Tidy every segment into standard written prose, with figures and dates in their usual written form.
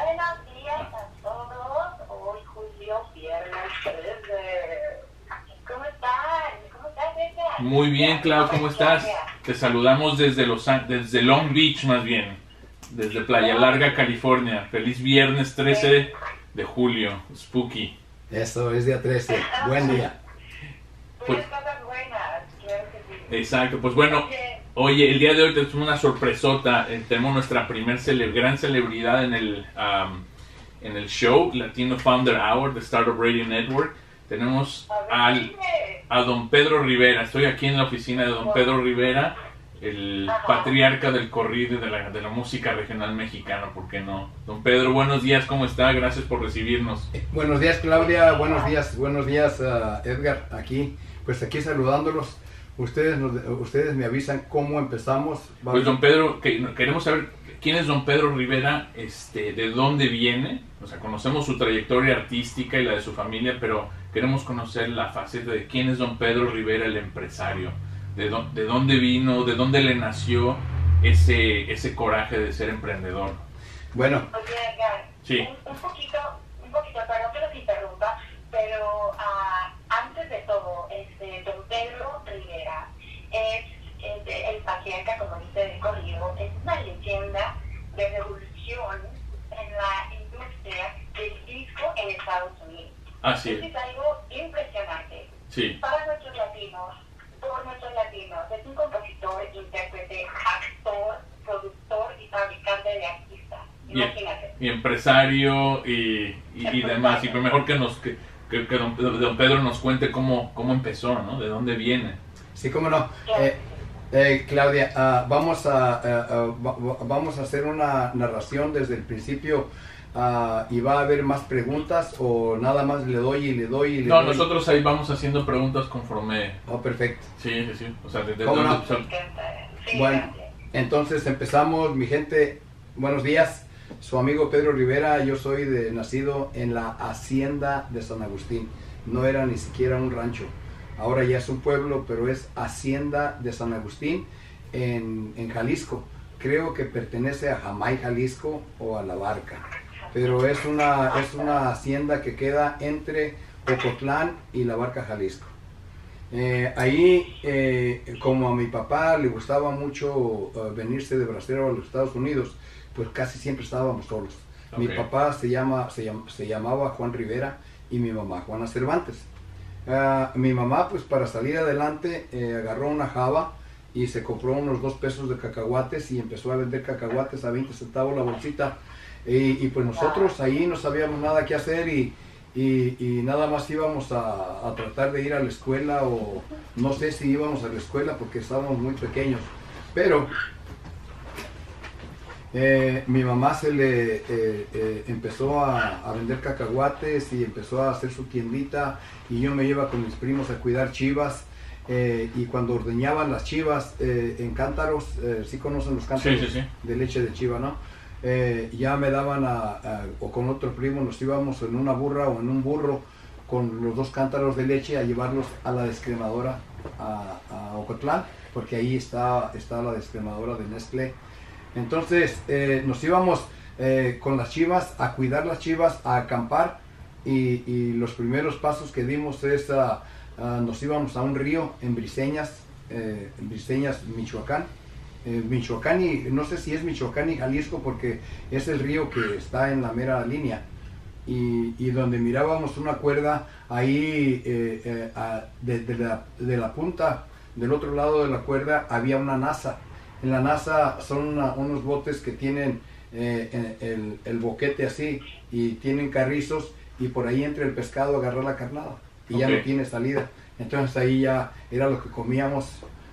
Buenos días a todos. Hoy Julio, viernes 3 de... ¿Cómo están? ¿Cómo estás, Edgar? Muy bien, Clau, ¿cómo estás? Te saludamos desde desde Long Beach, más bien, desde Playa Larga, California. Feliz viernes 13 de julio, spooky. Eso, es día 13. Buen día. Pues cosas buenas, claro que sí. Exacto, pues bueno, oye, el día de hoy tenemos una sorpresota. Tenemos nuestra gran celebridad en el show, Latino Founder Hour de Startup Radio Network. Tenemos a don Pedro Rivera. Estoy aquí en la oficina de don Pedro Rivera, el patriarca del corrido y de la música regional mexicana, ¿por qué no? Don Pedro, buenos días, ¿cómo está? Gracias por recibirnos. Buenos días, Claudia. Buenos días, Edgar. Aquí saludándolos. Ustedes me avisan cómo empezamos. Pues don Pedro, queremos saber quién es don Pedro Rivera, de dónde viene. O sea, conocemos su trayectoria artística y la de su familia, pero queremos conocer la faceta de quién es don Pedro Rivera, el empresario. De dónde vino, de dónde le nació ese coraje de ser emprendedor. Bueno. Oye, Edgar, sí. un poquito, perdón que los interrumpa, pero antes de todo, don Pedro Rivera es el patriarca, como dice, del corrido, es una leyenda de revolución en la industria del disco en Estados Unidos. Así es algo impresionante. Sí. Para nuestros latinos, por nuestros latinos, es un compositor, intérprete, actor, productor y fabricante de artistas. Imagínate. Y empresario y demás. Y mejor que don Pedro nos cuente cómo empezó, ¿no? De dónde viene. Sí, cómo no. Claudia, vamos a hacer una narración desde el principio. ¿Y va a haber más preguntas o nada más le doy? No, nosotros ahí vamos haciendo preguntas conforme. Oh, perfecto. Sí. O sea, Bueno, entonces empezamos, mi gente. Buenos días. Su amigo Pedro Rivera. Yo soy nacido en la hacienda de San Agustín. No era ni siquiera un rancho. Ahora ya es un pueblo, pero es hacienda de San Agustín en Jalisco. Creo que pertenece a Jamay, Jalisco, o a La Barca. Pero es una hacienda que queda entre Ocotlán y La Barca, Jalisco. Como a mi papá le gustaba mucho venirse de bracero a los Estados Unidos, pues casi siempre estábamos solos. Okay. Mi papá se llamaba Juan Rivera y mi mamá Juana Cervantes. Mi mamá, pues para salir adelante, agarró una java y se compró unos 2 pesos de cacahuates y empezó a vender cacahuates a 20 centavos la bolsita. Y pues nosotros ahí no sabíamos nada que hacer y nada más íbamos a tratar de ir a la escuela, o no sé si íbamos a la escuela porque estábamos muy pequeños. Pero mi mamá se le empezó a vender cacahuates y empezó a hacer su tiendita, y yo me iba con mis primos a cuidar chivas. Y cuando ordeñaban las chivas en cántaros, ¿sí conocen los cántaros? Sí. De leche de chiva, ¿no? Ya me daban o con otro primo nos íbamos en una burra o en un burro con los 2 cántaros de leche a llevarlos a la descremadora a Ocotlán, porque ahí está la descremadora de Nestlé. Entonces nos íbamos con las chivas a cuidar las chivas, a acampar, y los primeros pasos que dimos es nos íbamos a un río en Briseñas, Michoacán. Michoacán, y no sé si es Michoacán y Jalisco porque es el río que está en la mera línea, y donde mirábamos una cuerda ahí, de la punta del otro lado de la cuerda había una nasa. En la nasa son unos botes que tienen el boquete así y tienen carrizos, y por ahí entra el pescado a agarrar la carnada y ya no tiene salida. Entonces ahí ya era lo que comíamos.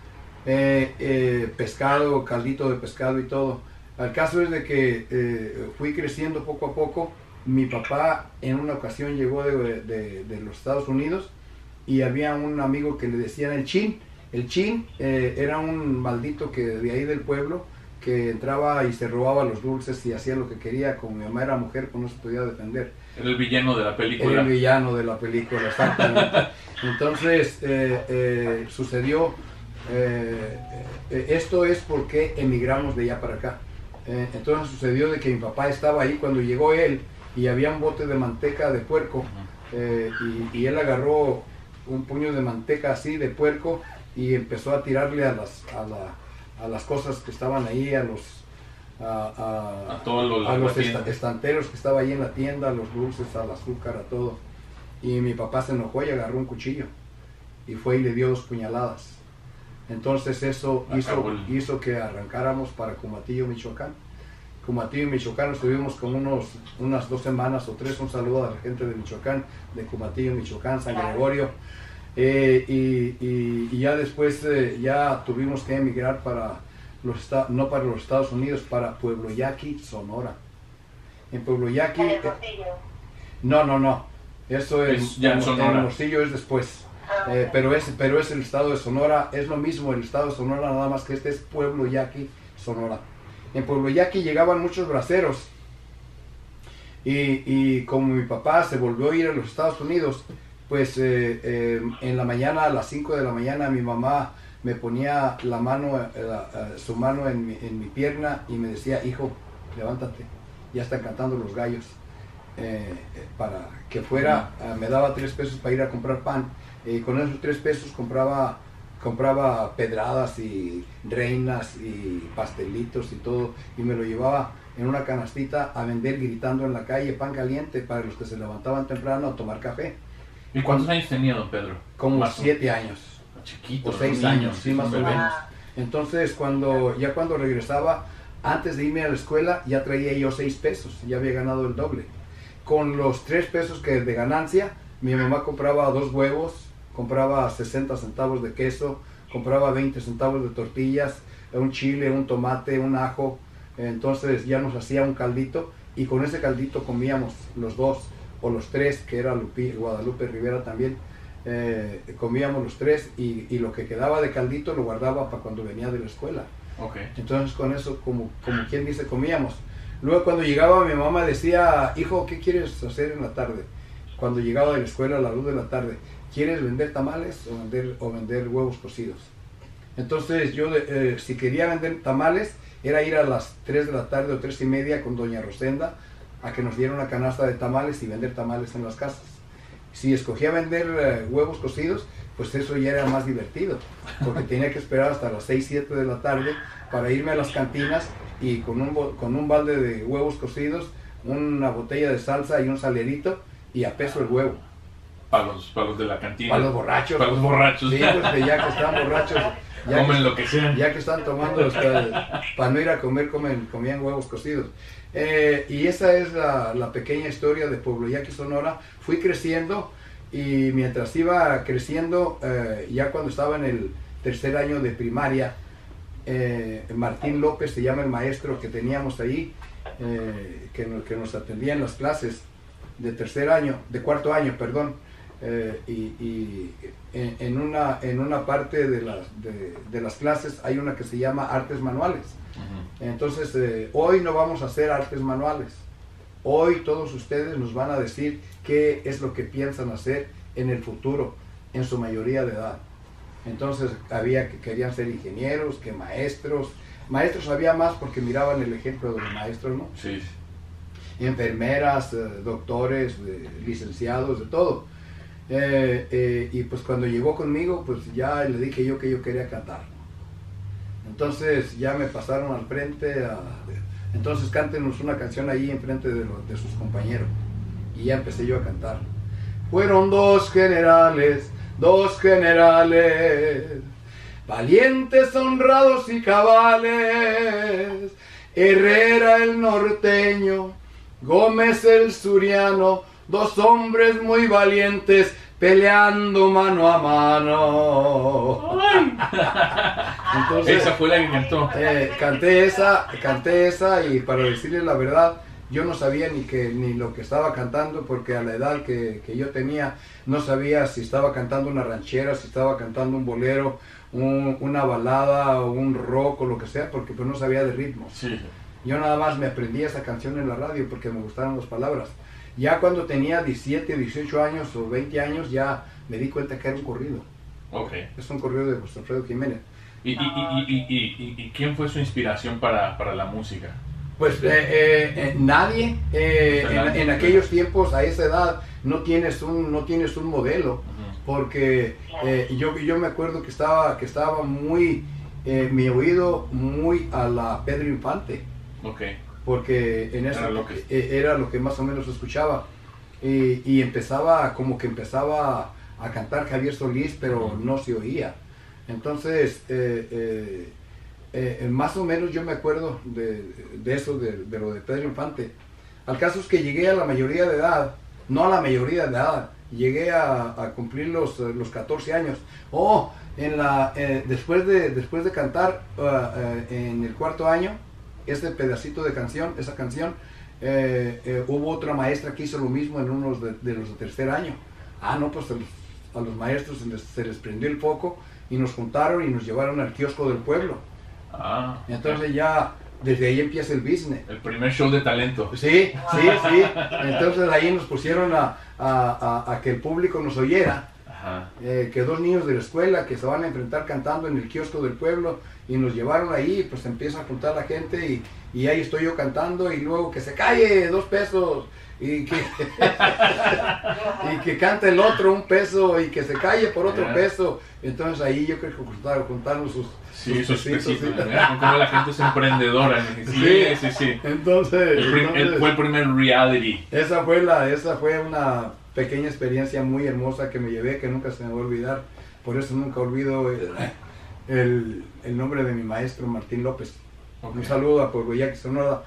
Pescado, caldito de pescado y todo. El caso es de que fui creciendo poco a poco. Mi papá en una ocasión llegó de los Estados Unidos, y había un amigo que le decían el Chin. El Chin era un maldito que de ahí del pueblo, que entraba y se robaba los dulces y hacía lo que quería. Como mi mamá era mujer, pues no se podía defender. Era el villano de la película. Era el villano de la película, exactamente. Entonces sucedió. Esto es porque emigramos de allá para acá. Entonces sucedió de que mi papá estaba ahí cuando llegó él y había un bote de manteca de puerco, y él agarró un puño de manteca así de puerco y empezó a tirarle a las cosas que estaban ahí, a los estanteros que estaban ahí en la tienda, a los dulces, al azúcar, a todo. Y mi papá se enojó y agarró un cuchillo y fue y le dio 2 puñaladas. Entonces eso hizo que arrancáramos para Cumatillo, Michoacán. Cumatillo, Michoacán, estuvimos como unas 2 semanas o 3. Un saludo a la gente de Michoacán, de Cumatillo, Michoacán, San Gregorio. Y ya después ya tuvimos que emigrar no para los Estados Unidos, para Pueblo Yaqui, Sonora. En Pueblo Yaqui... No. Eso es ya en Hermosillo es después. Pero es el estado de Sonora, es lo mismo el estado de Sonora, nada más que este es Pueblo Yaqui, Sonora. En Pueblo Yaqui llegaban muchos braceros y como mi papá se volvió a ir a los Estados Unidos, pues en la mañana, a las 5 de la mañana, mi mamá me ponía la mano, su mano en mi pierna y me decía: hijo, levántate, ya están cantando los gallos. Para que fuera, me daba 3 pesos para ir a comprar pan. Con esos 3 pesos compraba pedradas y reinas y pastelitos y todo, y me lo llevaba en una canastita a vender, gritando en la calle: pan caliente, para los que se levantaban temprano a tomar café. ¿Y cuántos años tenía, don Pedro? Como 7 años. Chiquito. O 6 años, sí, más o menos. Entonces cuando regresaba, antes de irme a la escuela, ya traía yo 6 pesos, ya había ganado el doble. Con los 3 pesos que de ganancia, mi mamá compraba 2 huevos, compraba 60 centavos de queso, compraba 20 centavos de tortillas, un chile, un tomate, un ajo. Entonces ya nos hacía un caldito y con ese caldito comíamos los 2 o los 3, que era Guadalupe Rivera también. Comíamos los 3 y lo que quedaba de caldito lo guardaba para cuando venía de la escuela. Okay. Entonces con eso, como quien dice, comíamos. Luego cuando llegaba mi mamá decía: hijo, ¿qué quieres hacer en la tarde? Cuando llegaba de la escuela a la luz de la tarde, ¿quieres vender tamales o vender huevos cocidos? Entonces yo, si quería vender tamales, era ir a las 3 de la tarde o 3:30 con doña Rosenda a que nos diera una canasta de tamales y vender tamales en las casas. Si escogía vender huevos cocidos, pues eso ya era más divertido, porque tenía que esperar hasta las 6, 7 de la tarde para irme a las cantinas y con un balde de huevos cocidos, una botella de salsa y un salerito, y a peso el huevo. Para los de la cantina. Para los borrachos. Para los borrachos. Sí, pues que ya que están borrachos, comen lo que sean. Ya que están tomando, para no ir a comer, comían huevos cocidos. Y esa es la pequeña historia de Pueblo Yaqui, Sonora. Fui creciendo, y mientras iba creciendo, ya cuando estaba en el 3er año de primaria, Martín López se llama el maestro que teníamos ahí, que nos atendía en las clases de 4º año, perdón. Y en una parte de las clases hay una que se llama artes manuales. Entonces hoy no vamos a hacer artes manuales. Hoy todos ustedes nos van a decir qué es lo que piensan hacer en el futuro, en su mayoría de edad. Entonces había que querían ser ingenieros, que maestros. Maestros había más porque miraban el ejemplo de los maestros, ¿no? Sí. Enfermeras, doctores, licenciados, de todo. Y pues cuando llegó conmigo, pues ya le dije yo que yo quería cantar. Entonces ya me pasaron al frente, entonces cántenos una canción ahí enfrente de sus compañeros. Y ya empecé yo a cantar. Fueron 2 generales, valientes, honrados y cabales, Herrera el norteño, Gómez el suriano, 2 hombres muy valientes, peleando mano a mano. Entonces, esa fue la que cantó. Canté esa, y para decirles la verdad, yo no sabía ni lo que estaba cantando, porque a la edad que yo tenía, no sabía si estaba cantando una ranchera, si estaba cantando un bolero, una balada o un rock o lo que sea, porque pues no sabía de ritmos. Sí. Yo nada más me aprendí esa canción en la radio porque me gustaron las palabras. Ya cuando tenía 17, 18 años o 20 años, ya me di cuenta que era un corrido. Okay. Es un corrido de José Alfredo Jiménez. ¿Y quién fue su inspiración para la música? Pues nadie en aquellos tiempos, a esa edad, no tienes un modelo, porque yo me acuerdo que estaba muy, mi oído muy a la Pedro Infante, porque en eso era lo que más o menos escuchaba, y empezaba a cantar Javier Solís, pero no se oía. Entonces más o menos yo me acuerdo de eso, de lo de Pedro Infante. Al caso es que llegué a la mayoría de edad, no a la mayoría de edad, llegué a cumplir los 14 años. Después de cantar en el 4º año, ese pedacito de canción, esa canción, hubo otra maestra que hizo lo mismo en unos de los de 3er año. No, pues a los maestros se les prendió el foco y nos juntaron y nos llevaron al kiosco del pueblo. Entonces ya desde ahí empieza el business. El primer show de talento. Sí. Entonces ahí nos pusieron a que el público nos oyera. Que 2 niños de la escuela que se van a enfrentar cantando en el kiosco del pueblo, y nos llevaron ahí, pues empieza a juntar la gente y ahí estoy yo cantando, y luego que se calle, 2 pesos, y que y que cante el otro 1 peso, y que se calle por otro peso. Entonces ahí yo creo que juntaron sus pesitos, como la gente es emprendedora. Sí. Entonces fue el primer reality. Esa fue una pequeña experiencia muy hermosa que me llevé, que nunca se me va a olvidar. Por eso nunca olvido el nombre de mi maestro, Martín López. Un saludo a Pueblo Yaqui, Sonora.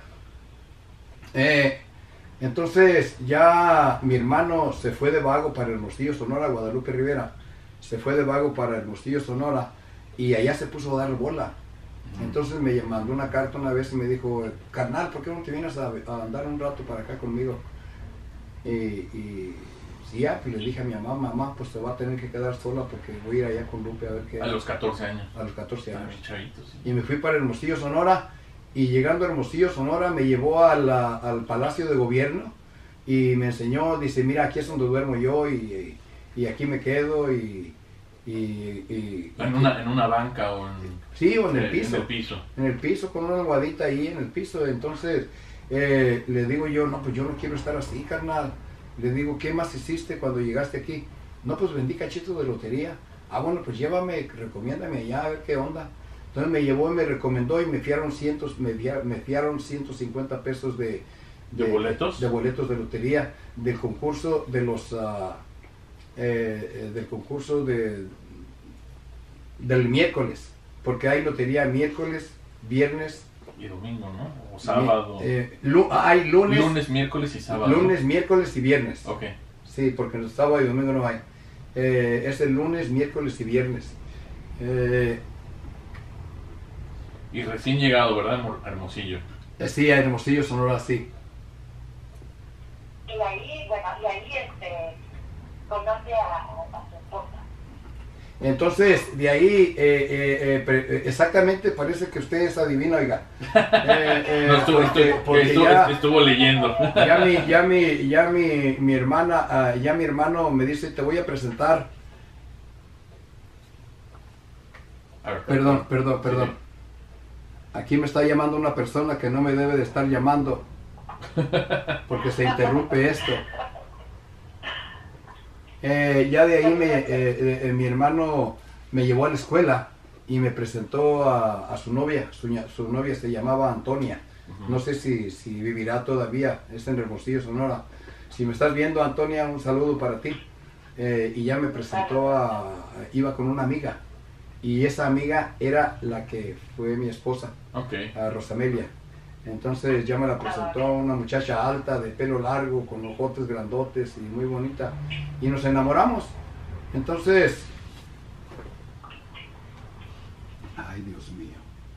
Entonces ya mi hermano se fue de vago para Hermosillo, Sonora. Guadalupe Rivera se fue de vago para Hermosillo, Sonora, y allá se puso a dar bola. Entonces me mandó una carta una vez y me dijo: carnal, ¿por qué no te vienes a andar un rato para acá conmigo? Y sí, pues le dije a mi mamá, pues te va a tener que quedar sola porque voy a ir allá con Lupe a ver qué. A los 14 años. A los 14 años. Chavito, sí. Y me fui para Hermosillo, Sonora, y llegando a Hermosillo, Sonora, me llevó al Palacio de Gobierno y me enseñó, dice: mira, aquí es donde duermo yo y aquí me quedo y ¿En una banca o en...? Sí, o en el piso. En el piso. En el piso, con una almohadita ahí en el piso. Entonces le digo yo: no, pues yo no quiero estar así, carnal. Le digo: ¿qué más hiciste cuando llegaste aquí? No, pues vendí cachitos de lotería. Bueno, pues llévame, recomiéndame allá a ver qué onda. Entonces me llevó y me recomendó y me fiaron 150 pesos de boletos. De boletos de lotería del concurso de los del miércoles, porque hay lotería miércoles, viernes y domingo, ¿no? O sábado. Hay lunes. Lunes, miércoles y sábado. Lunes, miércoles y viernes. Ok. Sí, porque el sábado y domingo no hay. Es el lunes, miércoles y viernes. Y recién llegado, ¿verdad? Hermosillo. Sí, a Hermosillo, Sonora, sí. Y ahí conoce a su esposa. Entonces, de ahí, exactamente, parece que usted es adivino, oiga. Estuvo leyendo. Ya mi hermano me dice: te voy a presentar. A ver, Perdón. Sí. Aquí me está llamando una persona que no me debe de estar llamando, porque se interrumpe esto. Ya de ahí mi hermano me llevó a la escuela y me presentó a su novia. Su novia se llamaba Antonia. No sé si vivirá todavía, es en Hermosillo, Sonora. Si me estás viendo, Antonia, un saludo para ti. Y ya me presentó iba con una amiga, y esa amiga era la que fue mi esposa, a Rosamelia. Entonces ya me la presentó una muchacha alta, de pelo largo, con ojotes grandotes y muy bonita, y nos enamoramos. Entonces, ay, Dios mío.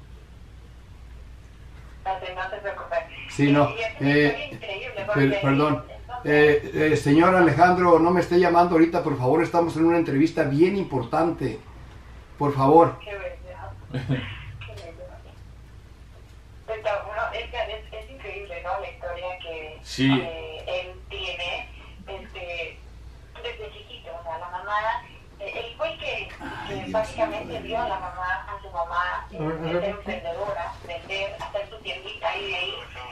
No te preocupes. Sí, no. Perdón. Señor Alejandro, no me esté llamando ahorita, por favor. Estamos en una entrevista bien importante. Por favor. Qué bello. Es increíble, ¿no? La historia que él tiene desde chiquito. O sea, la mamá, él fue el que básicamente vio a su mamá ser emprendedora, vender, hacer su tiendita y de ahí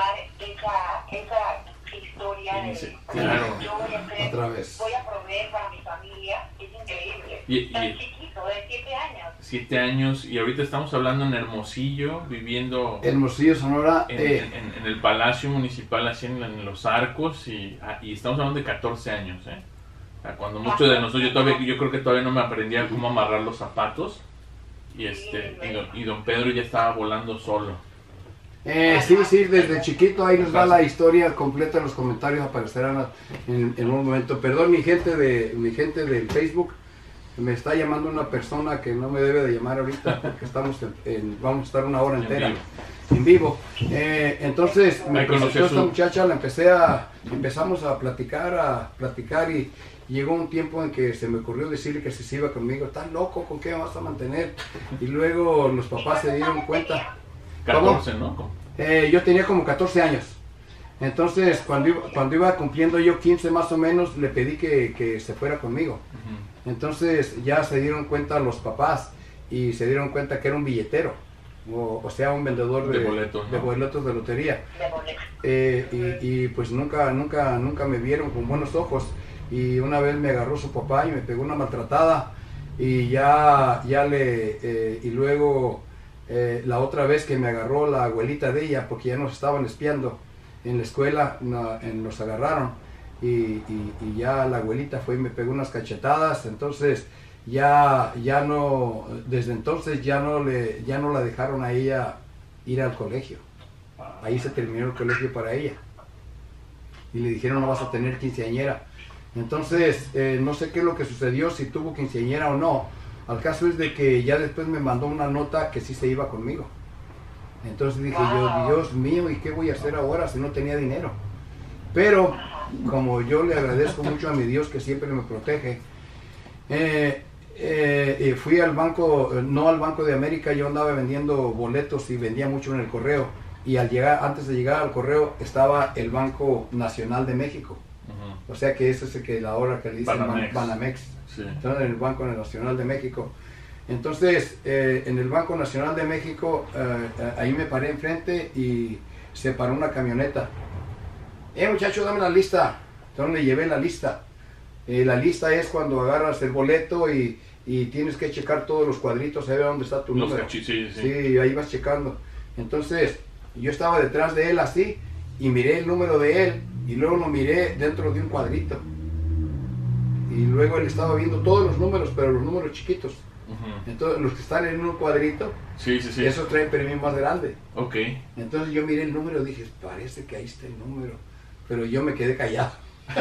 retomar esa historia de claro. Yo voy a hacer, otra vez. Voy a proveer para mi familia, es increíble. Tan chiquito, de 7 años. 7 años, y ahorita estamos hablando en Hermosillo, viviendo Hermosillo, Sonora, en el Palacio Municipal, así en Los Arcos, y estamos hablando de 14 años, ¿eh? O sea, cuando muchos de nosotros, yo creo que todavía no me aprendía cómo amarrar los zapatos, y don Pedro ya estaba volando solo. Sí, desde chiquito ahí nos va la historia completa, en los comentarios aparecerán en un momento. Perdón, mi gente del Facebook, me está llamando una persona que no me debe de llamar ahorita porque vamos a estar una hora entera en vivo. Entonces me presentó esta muchacha, empezamos a platicar y llegó un tiempo en que se me ocurrió decirle que si se iba conmigo. ¿Estás loco? ¿Con qué me vas a mantener? Y luego los papás se dieron cuenta. 14, ¿no? Yo tenía como 14 años. Entonces, cuando iba cumpliendo yo 15 más o menos, le pedí que se fuera conmigo. Entonces, ya se dieron cuenta los papás y se dieron cuenta que era un billetero, o sea, un vendedor de boletos de lotería. Y pues nunca me vieron con buenos ojos. Y una vez me agarró su papá y me pegó una maltratada. Y y luego... la otra vez que me agarró la abuelita de ella, porque ya nos estaban espiando en la escuela, nos agarraron y ya la abuelita fue y me pegó unas cachetadas. Entonces desde entonces ya no la dejaron a ella ir al colegio. Ahí se terminó el colegio para ella y le dijeron no vas a tener quinceañera. Entonces no sé qué es lo que sucedió, si tuvo quinceañera o no. Al caso es de que ya después me mandó una nota que sí se iba conmigo. Entonces dije yo, Dios mío, ¿y qué voy a hacer ahora si no tenía dinero? Pero como yo le agradezco mucho a mi Dios que siempre me protege, fui al banco, no al Banco de América, yo andaba vendiendo boletos y vendía mucho en el correo. Y antes de llegar al correo estaba el Banco Nacional de México. O sea que ese es el que la hora que le dicen Banamex. Sí. Entonces, en el Banco Nacional de México. Entonces, en el Banco Nacional de México, ahí me paré enfrente y se paró una camioneta. Muchacho, dame la lista. Entonces le llevé la lista. La lista es cuando agarras el boleto y tienes que checar todos los cuadritos, a ver dónde está tu número. Sí, ahí vas checando. Entonces, yo estaba detrás de él así y miré el número de él y luego lo miré dentro de un cuadrito. Y luego él estaba viendo todos los números, pero los números chiquitos. Entonces, los que están en un cuadrito, esos traen premio más grande. Entonces yo miré el número y dije, parece que ahí está el número. Pero yo me quedé callado.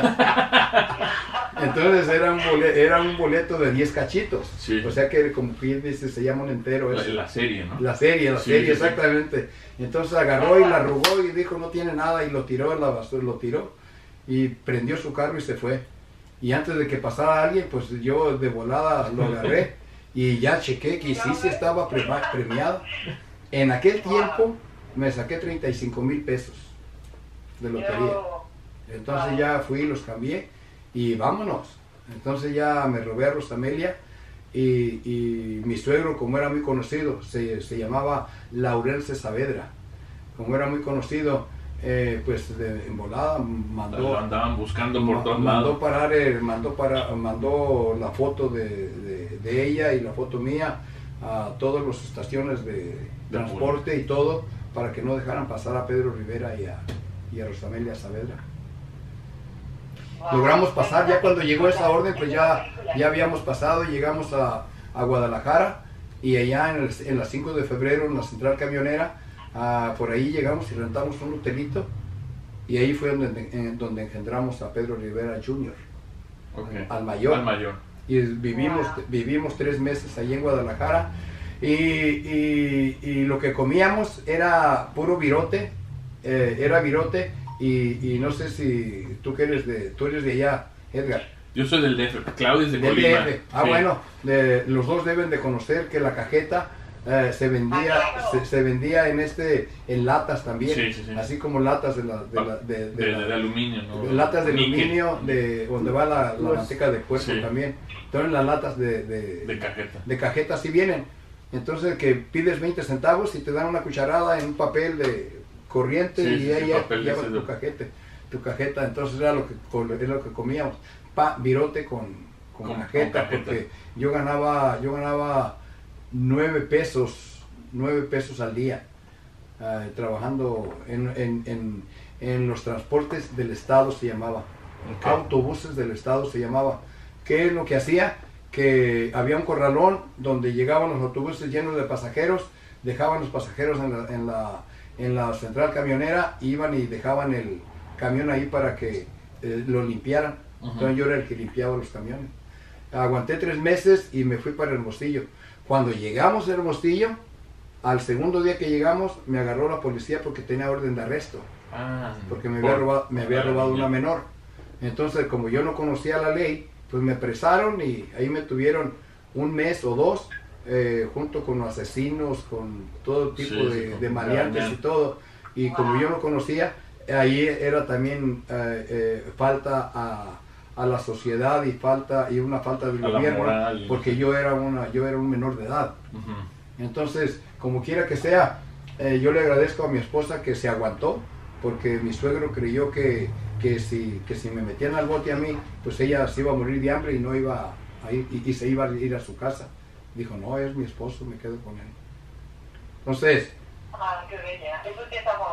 Entonces era un boleto de 10 cachitos. O sea que como quien dice, se llama un entero. La serie, ¿no? La serie, exactamente. Entonces agarró y la arrugó y dijo, no tiene nada, y lo tiró en la basura, y prendió su carro y se fue. Y antes de que pasara alguien, pues yo de volada lo agarré y ya chequé que sí estaba premiado. En aquel tiempo me saqué 35,000 pesos de lotería. Entonces ya fui, los cambié y vámonos. Entonces ya me robé a Rosamelia y mi suegro, como era muy conocido, se llamaba Laurence Saavedra. Como era muy conocido, pues en volada lo andaban buscando por todos lados. Mandó la foto de ella y la foto mía a todas las estaciones de transporte y todo, para que no dejaran pasar a Pedro Rivera y a Rosamelia Saavedra. Logramos pasar, ya cuando llegó esa orden, pues ya habíamos pasado, llegamos a Guadalajara, y allá en las 5 de febrero, en la central camionera, por ahí llegamos y rentamos un hotelito, y ahí fue donde engendramos a Pedro Rivera Jr., al mayor. Y vivimos 3 meses allí en Guadalajara, y lo que comíamos era puro virote, y no sé si tú eres de allá, Edgar. Yo soy del DF, Claudio es de Colima. Bueno, los dos deben de conocer que la cajeta se vendía en latas también, así como latas de aluminio, ¿no? Latas de aluminio donde va la manteca de puerco también. Entonces las latas de cajeta sí vienen. Entonces que pides 20 centavos y te dan una cucharada en un papel corriente Sí, y sí, ahí sí, papel llevas ese de- tu cajeta, entonces era lo que comíamos, virote con cajeta, cajeta. porque yo ganaba 9 pesos al día, trabajando en los transportes del estado, se llamaba, Okay. autobuses del estado se llamaba. ¿Qué es lo que hacía? Que había un corralón donde llegaban los autobuses llenos de pasajeros, dejaban los pasajeros en la central camionera, iban y dejaban el camión ahí para que lo limpiaran. Entonces yo era el que limpiaba los camiones. Aguanté 3 meses y me fui para Hermosillo. Cuando llegamos a Hermosillo, al segundo día que llegamos, me agarró la policía porque tenía orden de arresto, porque me había robado una menor. Entonces, como yo no conocía la ley, pues me apresaron y ahí me tuvieron 1 mes o 2, junto con los asesinos, con todo tipo de maleantes y todo. Y como yo no conocía, ahí era también falta a la sociedad y una falta del gobierno, porque yo era un menor de edad. Entonces, como quiera que sea, yo le agradezco a mi esposa que se aguantó, porque mi suegro creyó que si me metían al bote a mí, pues ella se iba a morir de hambre y no iba a ir, y se iba a ir a su casa. Dijo, no, es mi esposo, me quedo con él. Entonces, qué bella. Eso sí es amor.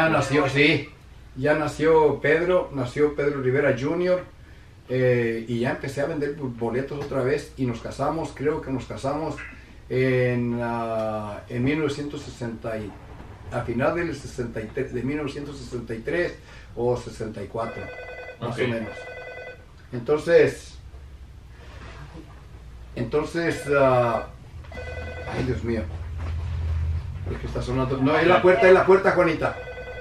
Ya nació Pedro Rivera Jr., y ya empecé a vender boletos otra vez y nos casamos, creo que nos casamos en 1960, a final del 63, de 1963 o 64, más o menos. Entonces, ay Dios mío, es que está sonando, no, es la puerta, Juanita.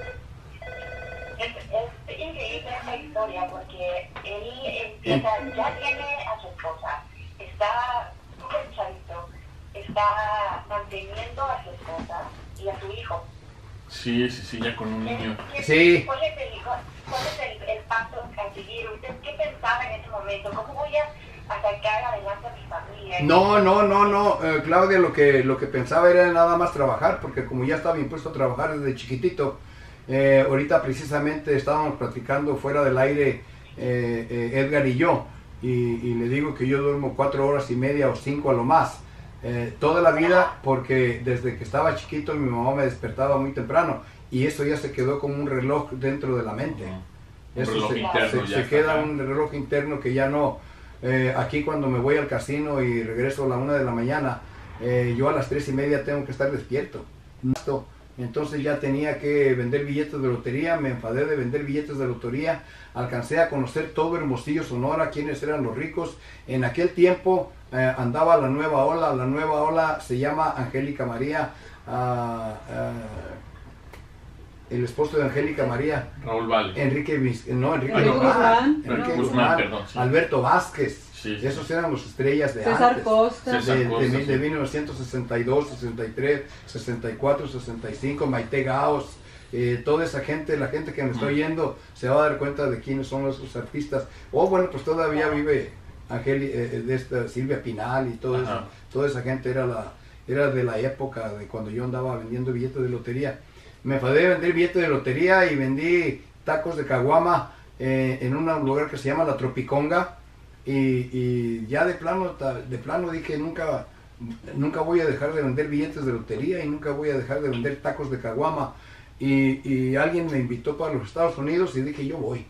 Es increíble esa historia porque él empieza, ya tiene a su esposa, está súper chavito, está manteniendo a su esposa y a su hijo. Sí, ya con un niño. Sí. ¿Cuál es el paso a seguir? ¿Usted qué pensaba en ese momento? ¿Cómo voy a sacar adelante a mi familia? No, Claudia, lo que pensaba era nada más trabajar, porque como ya estaba impuesto a trabajar desde chiquitito, ahorita precisamente estábamos platicando fuera del aire, Edgar y yo, y le digo que yo duermo 4 horas y media o 5 a lo más. Toda la vida, porque desde que estaba chiquito mi mamá me despertaba muy temprano y eso ya se quedó como un reloj dentro de la mente. Eso se queda un reloj interno que ya no. Aquí cuando me voy al casino y regreso a la 1 de la mañana, yo a las 3:30 tengo que estar despierto. Entonces ya tenía que vender billetes de lotería, me enfadé de vender billetes de lotería, alcancé a conocer todo Hermosillo, Sonora, quiénes eran los ricos. En aquel tiempo andaba la nueva ola se llama Angélica María, el esposo de Angélica María, Raúl Valle. Enrique Guzmán, Perdón, sí. Alberto Vázquez. Sí. Esos eran los estrellas de César antes. Costa. De 1962, 63, 64, 65, Maite Gaos, toda esa gente, la gente que me está oyendo se va a dar cuenta de quiénes son esos artistas. Bueno, pues todavía vive Silvia Pinal y todo eso. Toda esa gente era de la época de cuando yo andaba vendiendo billetes de lotería. Me enfadé de vender billetes de lotería y vendí tacos de caguama en un lugar que se llama La Tropiconga. Y ya de plano dije, nunca voy a dejar de vender billetes de lotería y nunca voy a dejar de vender tacos de caguama. Y alguien me invitó para los Estados Unidos y dije, yo voy.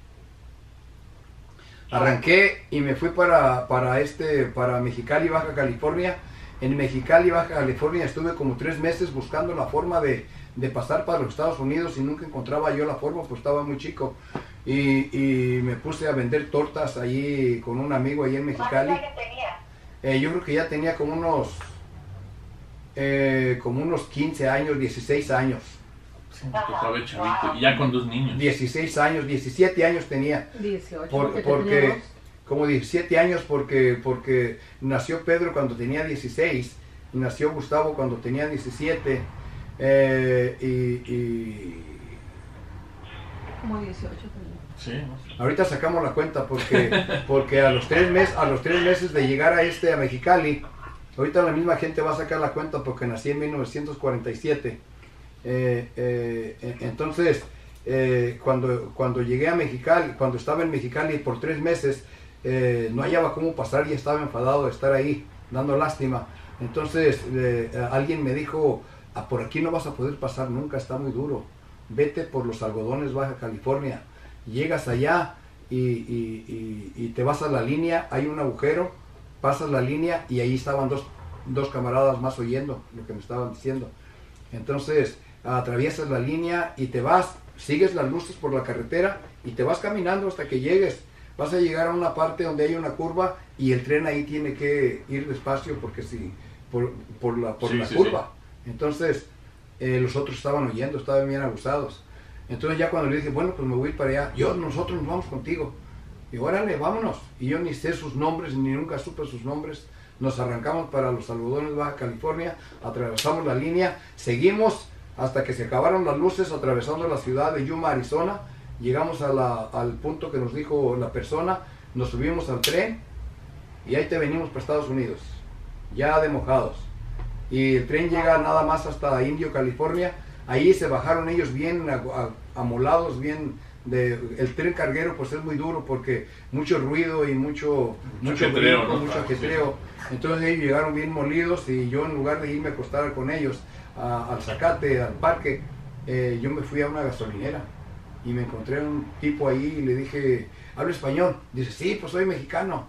Arranqué y me fui para Mexicali, Baja California. En Mexicali, Baja California estuve como 3 meses buscando la forma de pasar para los Estados Unidos y nunca encontraba yo la forma, pues estaba muy chico. Y me puse a vender tortas allí con un amigo allí en Mexicali. ¿Cuántos años tenía? Yo creo que ya tenía como unos 15 años, 16 años. Sí, estaba chavito. Y ya con 2 niños. 16 años, 17 años tenía. 18. Porque como 17 años porque nació Pedro cuando tenía 16, nació Gustavo cuando tenía 17, Como 18 también. Sí. Ahorita sacamos la cuenta porque a los 3 meses de llegar a Mexicali, ahorita la misma gente va a sacar la cuenta porque nací en 1947 Entonces, cuando llegué a Mexicali, cuando estaba en Mexicali por 3 meses, no hallaba cómo pasar y estaba enfadado de estar ahí, dando lástima. Entonces, alguien me dijo, por aquí no vas a poder pasar nunca, está muy duro. Vete por los algodones Baja California. Llegas allá y te vas a la línea, hay un agujero, pasas la línea y ahí estaban dos camaradas más oyendo lo que me estaban diciendo. Entonces, atraviesas la línea y te vas, sigues las luces por la carretera y te vas caminando hasta que llegues. Vas a llegar a una parte donde hay una curva y el tren ahí tiene que ir despacio porque si por la curva. Sí. Entonces, los otros estaban oyendo, estaban bien abusados. Entonces ya cuando le dije, bueno, pues me voy a ir para allá, nosotros nos vamos contigo. Y órale, vámonos. Y yo ni sé sus nombres, ni nunca supe sus nombres. Nos arrancamos para los algodones Baja California, atravesamos la línea, seguimos hasta que se acabaron las luces, atravesando la ciudad de Yuma, Arizona. Llegamos al punto que nos dijo la persona, nos subimos al tren y ahí te venimos para Estados Unidos, ya de mojados. Y el tren llega nada más hasta Indio, California. Ahí se bajaron ellos bien amolados, bien. El tren carguero pues es muy duro porque mucho ruido y mucho ajetreo, brinco, mucho ajetreo. Entonces ellos llegaron bien molidos y yo en lugar de irme a acostar con ellos al Zacate, al parque, yo me fui a una gasolinera y me encontré un tipo ahí y le dije, ¿habla español? Dice, sí, pues soy mexicano.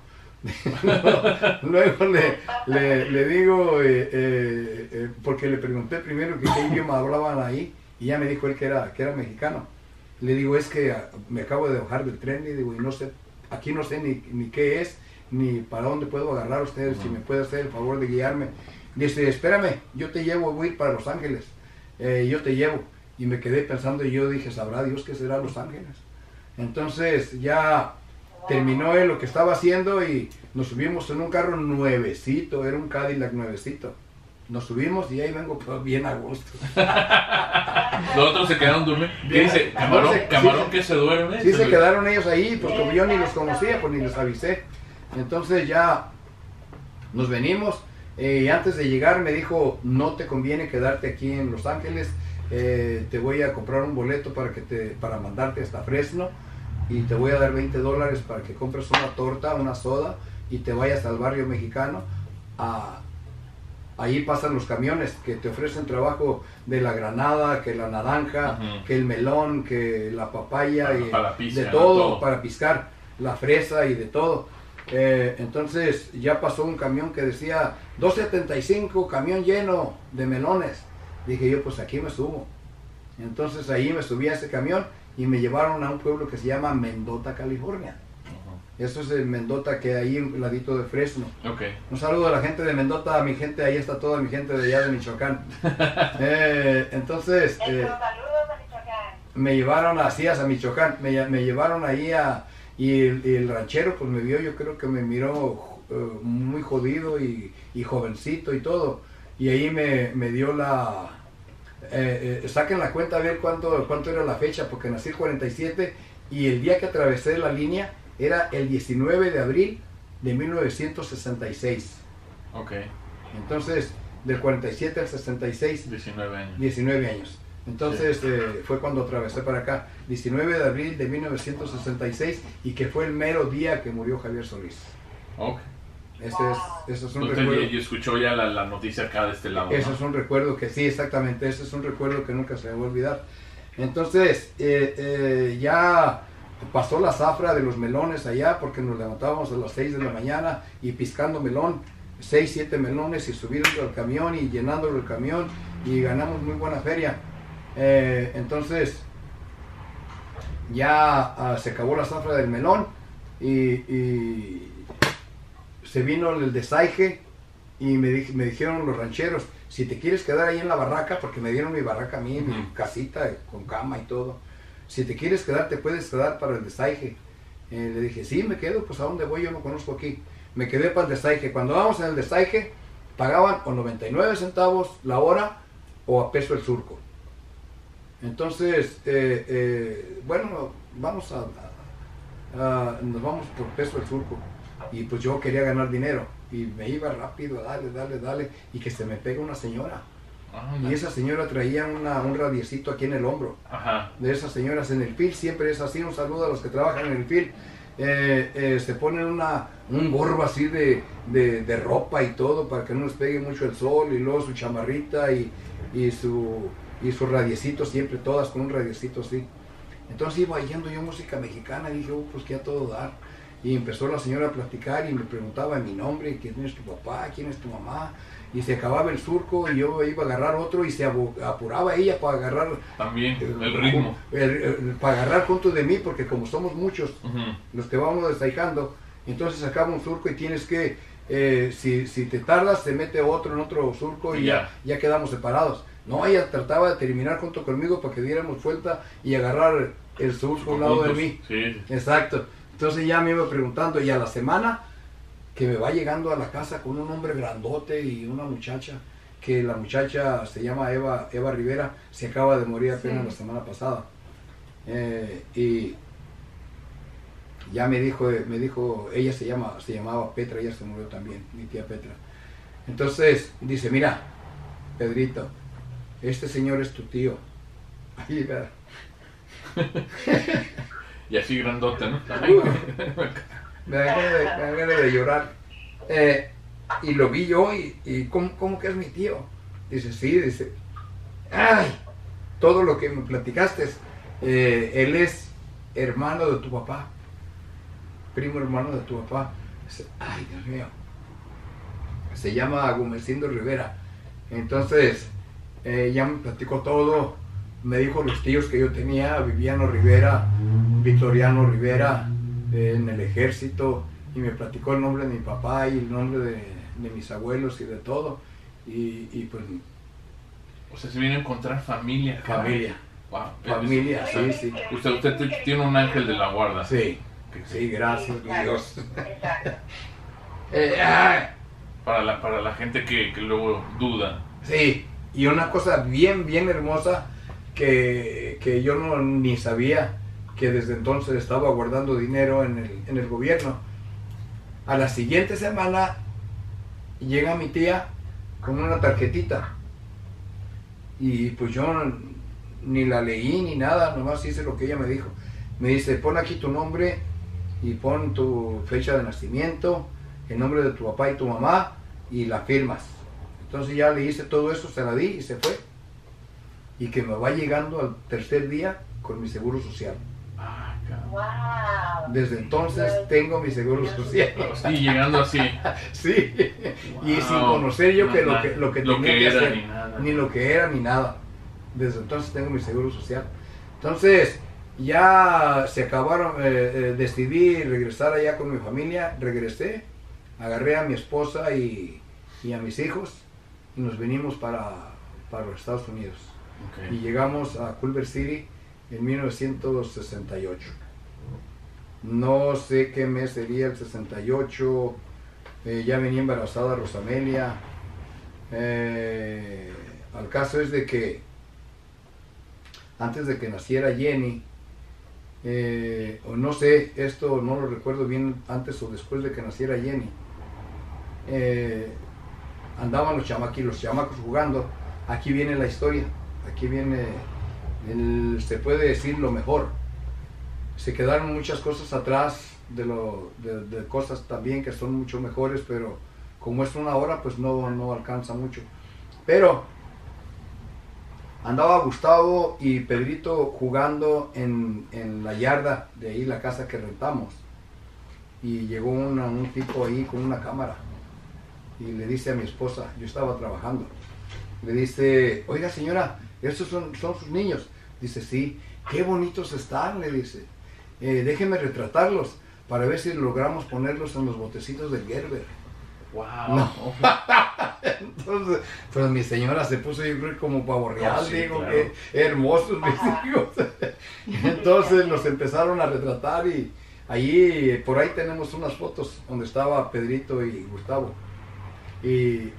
Luego le digo, porque le pregunté primero que qué idioma hablaban ahí y ya me dijo él que era mexicano. Le digo, es que me acabo de bajar del tren y digo, y no sé, aquí no sé ni qué es, ni para dónde puedo agarrar a ustedes, si me puede hacer el favor de guiarme. Dice, espérame, yo te llevo, voy a ir para Los Ángeles, yo te llevo. Y me quedé pensando y yo dije, sabrá Dios qué será Los Ángeles. Entonces ya terminó él lo que estaba haciendo y nos subimos en un carro nuevecito, era un Cadillac nuevecito. Nos subimos y ahí vengo bien a gusto. Los otros se quedaron durmiendo. ¿Qué dice? ¿Camarón que se duerme? Sí, se quedaron ellos ahí, porque como yo ni los conocía, pues ni les avisé. Entonces ya nos venimos y antes de llegar me dijo, no te conviene quedarte aquí en Los Ángeles, te voy a comprar un boleto para mandarte hasta Fresno y te voy a dar $20 para que compres una torta, una soda y te vayas al barrio mexicano. Ahí pasan los camiones que te ofrecen trabajo de la granada, que la naranja, que el melón, que la papaya, y de todo, para piscar, la fresa y de todo. Entonces ya pasó un camión que decía 275, camión lleno de melones. Dije yo, pues aquí me subo. Entonces ahí me subí a ese camión y me llevaron a un pueblo que se llama Mendota, California. Eso es el Mendota que hay un ladito de Fresno. Okay. Un saludo a la gente de Mendota, a mi gente, ahí está toda mi gente de allá de Michoacán. Entonces, saludos a Michoacán. Me llevaron a Michoacán, me llevaron ahí y el ranchero pues me vio, yo creo que me miró muy jodido y jovencito y todo. Y ahí me dio saquen la cuenta a ver cuánto era la fecha, porque nací el 47 y el día que atravesé la línea era el 19 de abril de 1966. Ok. Entonces, del 47 al 66. 19 años. 19 años. Entonces, sí. Fue cuando atravesé para acá. 19 de abril de 1966 y que fue el mero día que murió Javier Solís. Ok. Ese es un recuerdo. Yo escuchó ya la noticia acá de este lado. Ese ¿no? es un recuerdo que sí, exactamente. Ese es un recuerdo que nunca se me va a olvidar. Entonces, ya pasó la zafra de los melones allá, porque nos levantábamos a las 6 de la mañana y piscando melón, 6, 7 melones y subiendo al camión y llenándolo el camión y ganamos muy buena feria. Entonces ya se acabó la zafra del melón y se vino el desaige y me dijeron los rancheros, si te quieres quedar ahí en la barraca, porque me dieron mi barraca a mí, mi casita con cama y todo. Si te quieres quedar, te puedes quedar para el desaige. Le dije, sí, me quedo, pues ¿a dónde voy? Yo no conozco aquí. Me quedé para el desaige. Cuando vamos en el desaige, pagaban o 99 centavos la hora o a peso el surco. Entonces, bueno, nos vamos por peso el surco. Y pues yo quería ganar dinero. Y me iba rápido, dale, y que se me pega una señora. Y esa señora traía un radiecito aquí en el hombro. Ajá. De esas señoras en el FIL, siempre es así. Un saludo a los que trabajan en el FIL. Se ponen un gorro así de ropa y todo para que no les pegue mucho el sol, y luego su chamarrita y su radiecito, siempre todas con un radiecito así. Entonces iba oyendo yo música mexicana y dije, pues que a todo dar. Y empezó la señora a platicar y me preguntaba mi nombre, quién es tu papá, quién es tu mamá. Y se acababa el surco y yo iba a agarrar otro y se apuraba ella para agarrar también el ritmo, para agarrar junto de mí, porque como somos muchos los que vamos desahijando, entonces acaba un surco y tienes que si te tardas te mete otro en otro surco y ya quedamos separados. No, ella trataba de terminar junto conmigo para que diéramos vuelta y agarrar el surco a un lado de mí. Sí. Exacto. Entonces ya me iba preguntando, y a la semana que me va llegando a la casa con un hombre grandote y una muchacha, que la muchacha se llama Eva Rivera, se acaba de morir apenas la semana pasada. Y ya me dijo, ella se llamaba Petra, ella se murió también, mi tía Petra. Entonces dice, mira, Pedrito, este señor es tu tío. Ahí, y así grandote, ¿no? Me da ganas de llorar. Y lo vi yo y ¿cómo que es mi tío? Dice, sí, dice, ay, todo lo que me platicaste, él es hermano de tu papá, primo hermano de tu papá. Dice, ay, Dios mío, se llama Gumecindo Rivera. Entonces, ya me platicó todo, me dijo los tíos que yo tenía, Viviano Rivera, Victoriano Rivera, en el ejército, y me platicó el nombre de mi papá y el nombre de mis abuelos y de todo, y pues... O sea, se viene a encontrar familia. Familia. Wow. Familia, sí. Usted tiene un ángel de la guarda. Sí, gracias a Dios. Para la gente que luego duda. Sí, y una cosa bien hermosa que yo ni sabía, que desde entonces estaba guardando dinero en el gobierno. A la siguiente semana llega mi tía con una tarjetita y pues yo ni la leí ni nada, nomás hice lo que ella me dijo. Me dice, pon aquí tu nombre y pon tu fecha de nacimiento, el nombre de tu papá y tu mamá, y la firmas. Entonces ya le hice todo eso, se la di y se fue. Y que me va llegando al tercer día con mi seguro social. Wow. Desde entonces tengo mi seguro social. Sí, llegando así. Sí. Wow. Y sin conocer yo que lo que tenía que hacer, ni lo que era ni nada. Desde entonces tengo mi seguro social. Entonces ya se acabaron, decidí regresar allá con mi familia, regresé, agarré a mi esposa y a mis hijos y nos vinimos para los Estados Unidos. Okay. Y llegamos a Culver City en 1968. No sé qué mes sería el 68, ya venía embarazada Rosamelia. Al caso es de que antes de que naciera Jenny, o no sé, esto no lo recuerdo bien, antes o después de que naciera Jenny, andaban los chamacos jugando. Aquí viene la historia, aquí viene, se puede decir lo mejor. Se quedaron muchas cosas atrás de cosas también que son mucho mejores, pero como es una hora, pues no alcanza mucho. Pero andaba Gustavo y Pedrito jugando en la yarda de ahí, la casa que rentamos, y llegó un tipo ahí con una cámara y le dice a mi esposa, yo estaba trabajando, le dice, oiga señora, ¿estos son sus niños? Dice, sí. Qué bonitos están, le dice, déjeme retratarlos para ver si logramos ponerlos en los botecitos del Gerber. Wow. No. Entonces, pues mi señora se puso, yo creo, como pavo real, sí, digo, claro. que hermosos mis hijos. Entonces los empezaron a retratar y allí, por ahí tenemos unas fotos donde estaba Pedrito y Gustavo. Y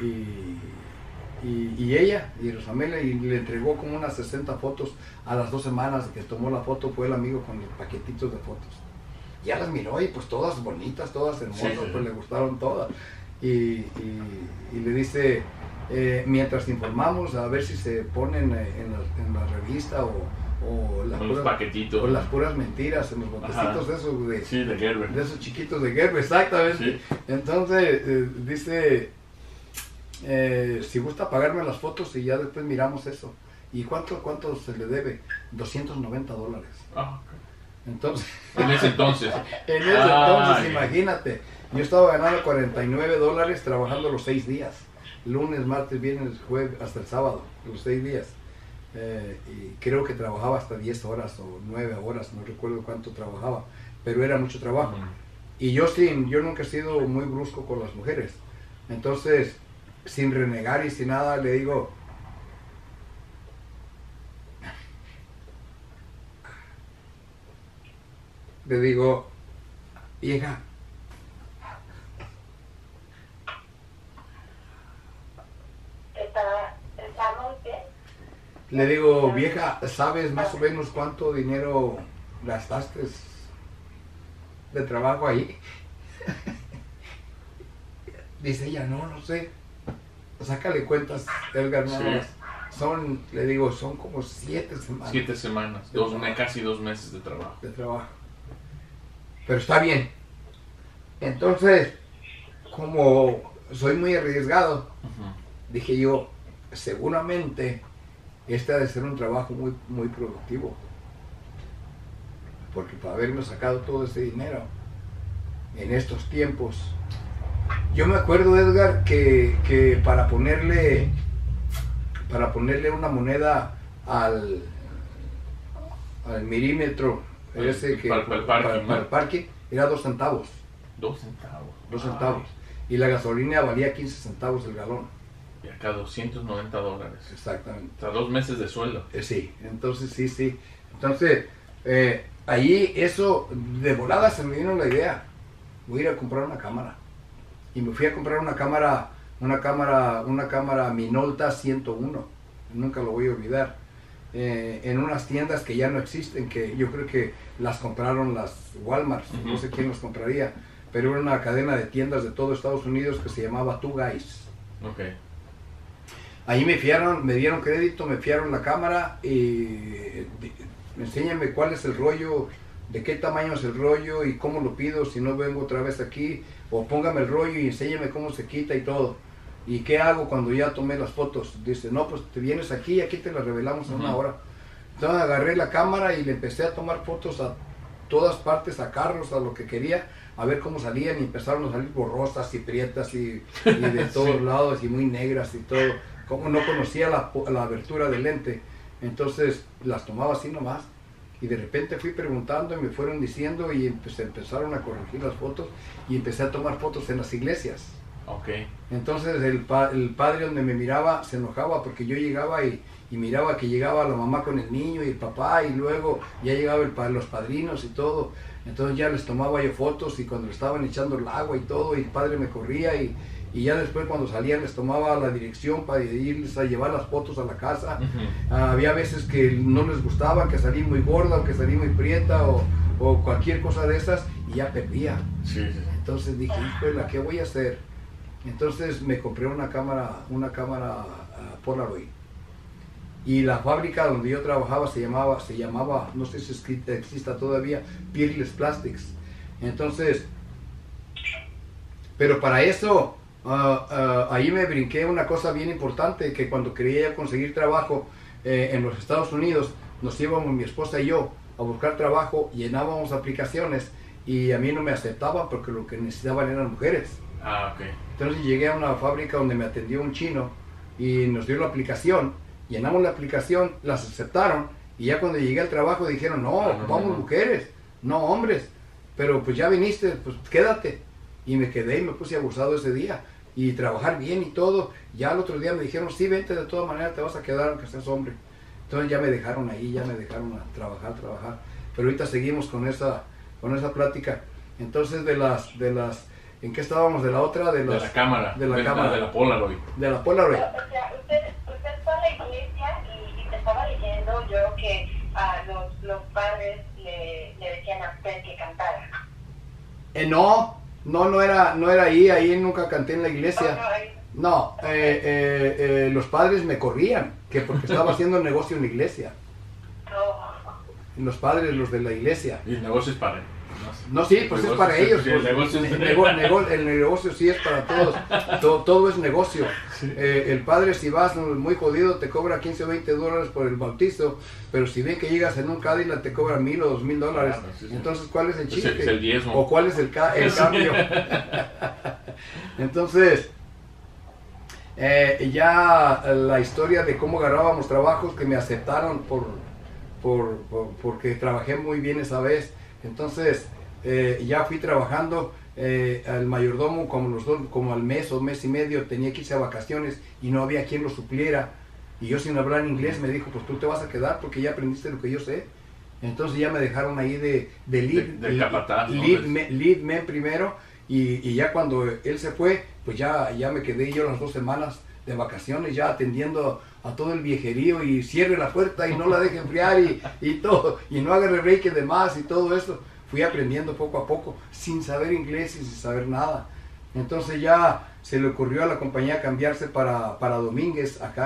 ella, y Rosamelia, y le entregó como unas 60 fotos. A las 2 semanas de que tomó la foto fue el amigo con los paquetitos de fotos. Ya las miró y pues todas bonitas, todas hermosas, sí. Pues le gustaron todas. Y le dice, mientras informamos a ver si se ponen en la revista o las Con los puras, paquetitos. o las puras mentiras en los botecitos de esos de Gerber. de esos chiquitos de Gerber, exactamente. Sí. Entonces dice, si gusta pagarme las fotos y ya después miramos eso. ¿Y cuánto se le debe? $290. Ah, ok. Entonces, En ese entonces. Imagínate, yo estaba ganando $49 trabajando los 6 días, lunes, martes, viernes, jueves, hasta el sábado, los 6 días. Y creo que trabajaba hasta 10 horas o 9 horas, no recuerdo cuánto trabajaba, pero era mucho trabajo. Y yo nunca he sido muy brusco con las mujeres. Entonces, sin renegar y sin nada, le digo, hija, ¿Está muy bien? le digo, vieja, ¿sabes más o menos cuánto dinero gastaste de trabajo ahí? Dice ella, no sé. Sácale cuentas, Edgar, nada más. Le digo, son como 7 semanas. 7 semanas, casi 2 meses de trabajo. Pero está bien. Entonces, como soy muy arriesgado, dije yo, seguramente este ha de ser un trabajo muy, muy productivo. Porque para haberme sacado todo ese dinero en estos tiempos. Yo me acuerdo, Edgar, que para ponerle una moneda al milímetro ese que para el parque era 2 centavos. 2 centavos. 2 centavos. Y la gasolina valía 15 centavos el galón. Y acá $290. Exactamente. O sea, 2 meses de sueldo. Sí, entonces sí. Entonces, ahí eso, de volada se me vino la idea. Voy a ir a comprar una cámara. Y me fui a comprar una cámara Minolta 101. Nunca lo voy a olvidar. En unas tiendas que ya no existen, que yo creo que las compraron las Walmart, no sé quién las compraría, pero era una cadena de tiendas de todo Estados Unidos que se llamaba Two Guys. Okay. Ahí me dieron crédito, me fiaron la cámara y enséñame cuál es el rollo, de qué tamaño es el rollo y cómo lo pido si no vengo otra vez aquí, o póngame el rollo y enséñame cómo se quita y todo. ¿Y qué hago cuando ya tomé las fotos? Dice, no, pues te vienes aquí y aquí te las revelamos en una hora. Entonces agarré la cámara y le empecé a tomar fotos a todas partes, a carros, a lo que quería, a ver cómo salían, y empezaron a salir borrosas y prietas y de todos lados y muy negras y todo. Como no conocía la abertura del lente, entonces las tomaba así nomás. Y de repente fui preguntando y me fueron diciendo y empezaron a corregir las fotos y empecé a tomar fotos en las iglesias. Okay. Entonces el padre donde me miraba se enojaba porque yo llegaba y miraba que llegaba la mamá con el niño y el papá, y luego ya llegaba los padrinos y todo. Entonces ya les tomaba yo fotos, y cuando le estaban echando el agua y todo, y el padre me corría, y ya después cuando salían les tomaba la dirección para irles a llevar las fotos a la casa. Había veces que no les gustaba, que salí muy gorda o que salí muy prieta o cualquier cosa de esas, y ya perdía. Sí. Entonces dije, híjole, ¿qué voy a hacer? Entonces me compré una cámara Polaroid. Y la fábrica donde yo trabajaba se llamaba, no sé si exista todavía, Peerless Plastics. Entonces, pero para eso, ahí me brinqué una cosa bien importante, que cuando quería conseguir trabajo en los Estados Unidos, nos íbamos mi esposa y yo a buscar trabajo, llenábamos aplicaciones y a mí no me aceptaban porque lo que necesitaban eran mujeres. Ok. Entonces llegué a una fábrica donde me atendió un chino y nos dio la aplicación, llenamos la aplicación, las aceptaron, y ya cuando llegué al trabajo dijeron, no, vamos mujeres, no hombres, pero pues ya viniste, pues quédate. Y me quedé y me puse abusado ese día, y trabajar bien y todo. Ya el otro día me dijeron, sí, vente, de todas maneras te vas a quedar aunque seas hombre. Entonces ya me dejaron ahí, ya me dejaron a trabajar. Pero ahorita seguimos con esa plática. Entonces ¿en qué estábamos? De la otra, de la cámara. De la Polaroid. De la Polaroid. O sea, usted fue a la iglesia y te estaba leyendo yo que los padres le decían a usted que cantara. No era ahí nunca canté en la iglesia. No, los padres me corrían, que porque estaba haciendo el negocio en la iglesia. Los padres, los de la iglesia. Y el negocio es para él. No, sí, pues es para ellos. El Pues, negocio es el negocio sí es para todos. Todo es negocio. El padre, si vas muy jodido, te cobra 15 o 20 dólares por el bautizo. Pero si ven que llegas en un Cadillac, te cobra $1,000 o $2,000. Claro, sí. Entonces, ¿cuál es el chiste? Es el diezmo. ¿O cuál es el cambio? Entonces, ya la historia de cómo agarrábamos trabajos que me aceptaron porque trabajé muy bien esa vez. Entonces ya fui trabajando al mayordomo como al mes o mes y medio tenía que irse a vacaciones y no había quien lo supliera, y yo sin hablar inglés me dijo, pues tú te vas a quedar porque ya aprendiste lo que yo sé. Entonces ya me dejaron ahí de lead man primero, y ya cuando él se fue, pues ya me quedé yo las 2 semanas de vacaciones ya atendiendo a todo el viejerío, y cierre la puerta y no la deje enfriar y todo, y no haga reiki de más y todo eso. Fui aprendiendo poco a poco sin saber inglés y sin saber nada. Entonces ya se le ocurrió a la compañía cambiarse para Domínguez, acá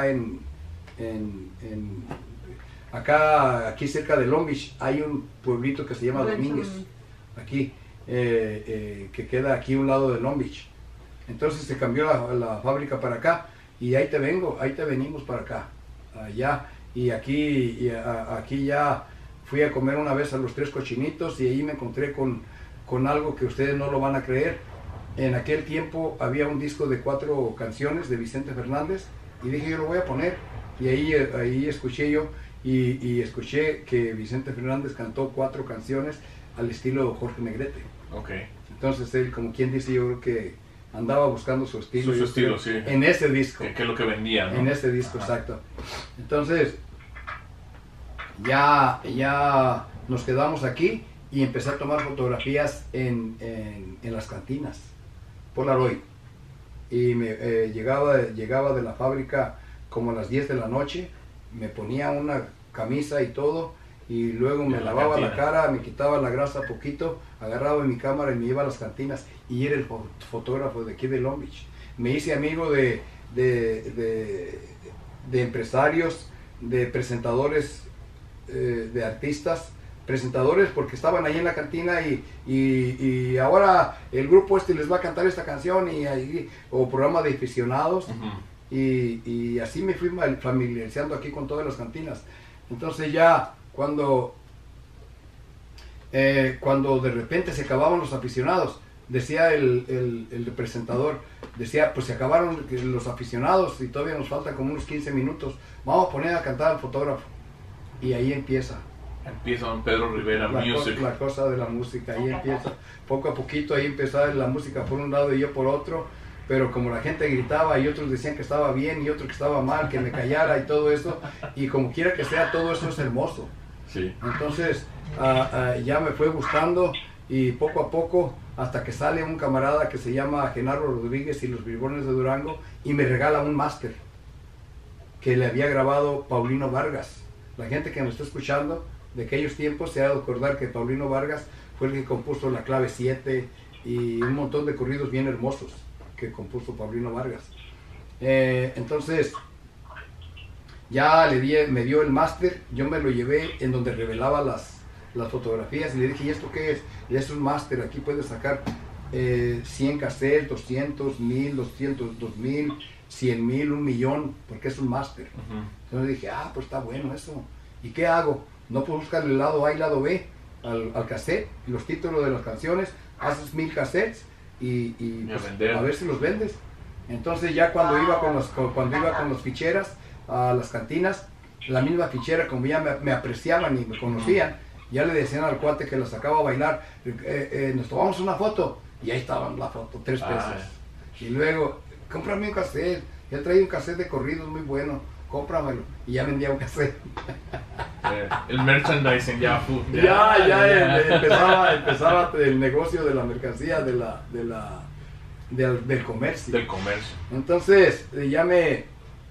aquí cerca de Long Beach hay un pueblito que se llama Domínguez, aquí que queda aquí a un lado de Long Beach. Entonces se cambió la fábrica para acá, y ahí te venimos para acá, allá, y aquí ya fui a comer una vez a Los Tres Cochinitos, y ahí me encontré con algo que ustedes no lo van a creer. En aquel tiempo había un disco de 4 canciones de Vicente Fernández, y dije, yo lo voy a poner, y ahí escuché yo, y escuché que Vicente Fernández cantó 4 canciones al estilo Jorge Negrete. Okay. Entonces él, como quien dice, yo creo que andaba buscando su estilo, sí. En ese disco. Que es lo que vendía, ¿no? En ese disco, ajá. Exacto. Entonces, ya nos quedamos aquí y empecé a tomar fotografías en las cantinas, Polaroid. Y llegaba de la fábrica como a las 10 de la noche, me ponía una camisa y todo, y luego me lavaba la cara, me quitaba la grasa poquito, agarraba mi cámara y me iba a las cantinas, y era el fotógrafo de aquí de Long Beach. Me hice amigo de empresarios, de presentadores, de artistas, presentadores, porque estaban ahí en la cantina y ahora el grupo les va a cantar esta canción, o programa de aficionados. Uh-huh. Y así me fui familiarizando aquí con todas las cantinas. Entonces ya cuando de repente se acababan los aficionados, decía el presentador, decía, pues se acabaron los aficionados y todavía nos faltan como unos 15 minutos, vamos a poner a cantar al fotógrafo. Y ahí empieza don Pedro Rivera Music. La cosa de la música, ahí empieza, poco a poquito, ahí empezaba la música por un lado y yo por otro, pero como la gente gritaba y otros decían que estaba bien y otros que estaba mal, que me callara y todo eso, y como quiera que sea, todo eso es hermoso. Sí. Entonces ya me fue gustando, y poco a poco, hasta que sale un camarada que se llama Genaro Rodríguez y los Bribones de Durango, y me regala un máster que le había grabado Paulino Vargas. La gente que me está escuchando de aquellos tiempos se ha de acordar que Paulino Vargas fue el que compuso La Clave 7 y un montón de corridos bien hermosos que compuso Paulino Vargas. Entonces ya me dio el máster, yo me lo llevé en donde revelaba las fotografías, y le dije, ¿y esto qué es? Y es un máster, aquí puedes sacar 100 cassettes, 200, 1000, 200, 2000, 100,000, 1,000,000, porque es un máster. Uh-huh. Entonces dije, pues está bueno eso. ¿Y qué hago? No puedo buscar el lado A y lado B al cassette, y los títulos de las canciones, haces 1000 cassettes y pues, a ver si los vendes. Entonces ya cuando iba con las ficheras a las cantinas, la misma fichera, como ya me apreciaban y me conocían, ya le decían al cuate que la sacaba a bailar, nos tomamos una foto, y ahí estaban la foto, 3 pesos. Y luego, cómprame un cassette, ya traía un cassette de corridos muy bueno, cómpramelo, y ya vendía un cassette. El merchandising ya empezaba el negocio de la mercancía, del comercio. Del comercio. Entonces ya me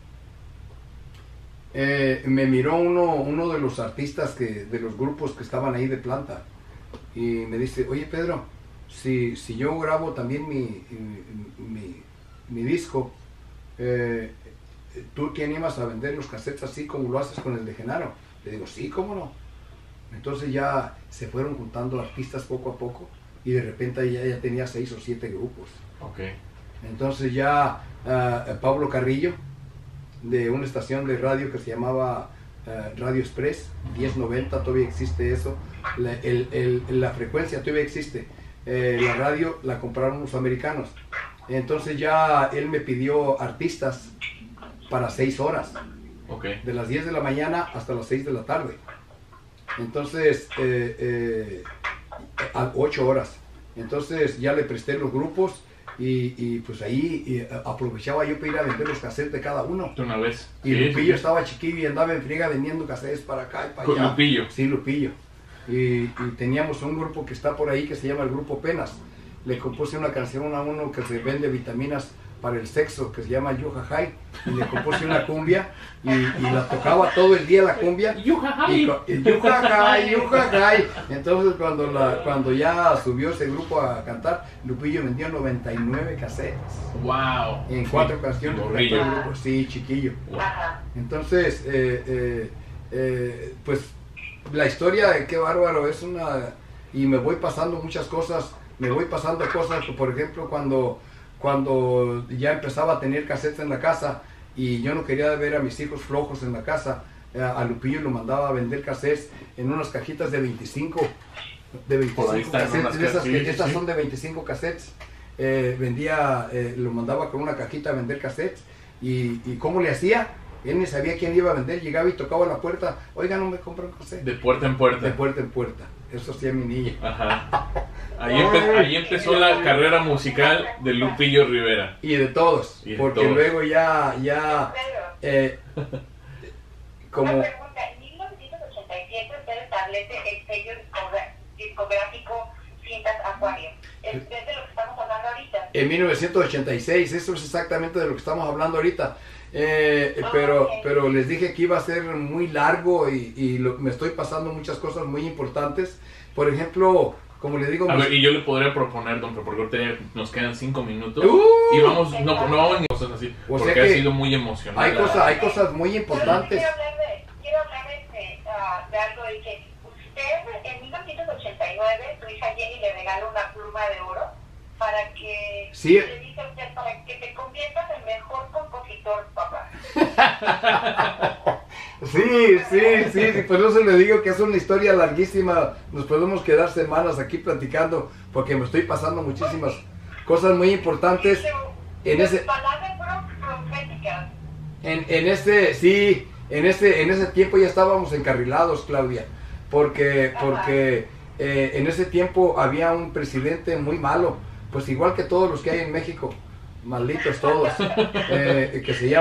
miró uno de los artistas de los grupos que estaban ahí de planta, y me dice, oye Pedro, si yo grabo también mi disco, ¿tú te animas a vender los cassettes así como lo haces con el de Genaro? Le digo, sí, ¿cómo no? Entonces ya se fueron juntando artistas poco a poco y de repente ya tenía 6 o 7 grupos. Okay. Entonces ya Pablo Carrillo, de una estación de radio que se llamaba Radio Express, 1090, todavía existe eso, la frecuencia todavía existe, la radio la compraron los americanos. Entonces ya él me pidió artistas para 6 horas, okay, de las 10 de la mañana hasta las 6 de la tarde. Entonces, a 8 horas. Entonces ya le presté los grupos y pues ahí aprovechaba yo para ir a vender los cassettes de cada uno. De una vez. Y Sí, Lupillo sí. estaba chiquillo y andaba en friega vendiendo cassettes para acá y para ¿Con allá. Lupillo? Sí, Lupillo. Y teníamos un grupo que está por ahí que se llama el Grupo Penas. Le compuse una canción a uno que se vende vitaminas para el sexo, que se llama Yujajay, y le compuse una cumbia y la tocaba todo el día la cumbia. Yujajay. Yujajay, Yujajay. Entonces cuando ya subió ese grupo a cantar, Lupillo vendió 99 cassettes. Wow. En 4 canciones por ahí, Morrillo. todo el grupo. Sí, chiquillo. Wow. Ajá. Entonces, pues la historia, qué bárbaro, es una... Y me voy pasando muchas cosas, por ejemplo, cuando ya empezaba a tener cassettes en la casa y yo no quería ver a mis hijos flojos en la casa, a Lupillo lo mandaba a vender cassettes en unas cajitas de 25 Por ahí están cassettes, unas estas sí. son de 25 cassettes. Lo mandaba con una cajita a vender cassettes y ¿cómo le hacía? Él ni sabía quién le iba a vender, llegaba y tocaba la puerta, oiga, no me compran cassette. De puerta en puerta. De puerta en puerta, eso hacía mi niña. Ajá. Ahí empezó la carrera musical de Lupillo Rivera. Y de todos, Y de porque todos. luego ya, como... Una pregunta, en 1987 usted establece el sello discográfico Cintas Acuario. ¿Es de lo que estamos hablando ahorita? En 1986, eso es exactamente de lo que estamos hablando ahorita. Pero les dije que iba a ser muy largo y me estoy pasando muchas cosas muy importantes. Por ejemplo, como le digo... A ver, y yo le podría proponer, don, porque ahorita nos quedan 5 minutos. ¡Uy! Y vamos, no vamos ni cosas así, O sea porque ha que sido muy emocional. hay cosas muy importantes. Quiero hablar de algo de que usted en 1989, su hija Jenny le regaló una pluma de oro para que, Sí. le dice a usted, para que te conviertas en mejor compositor, papá. Sí, por eso le digo que es una historia larguísima, nos podemos quedar semanas aquí platicando, porque me estoy pasando muchísimas cosas muy importantes en ese... Palabras proféticas. En ese tiempo ya estábamos encarrilados, Claudia, porque en ese tiempo había un presidente muy malo, pues igual que todos los que hay en México, malditos todos, que se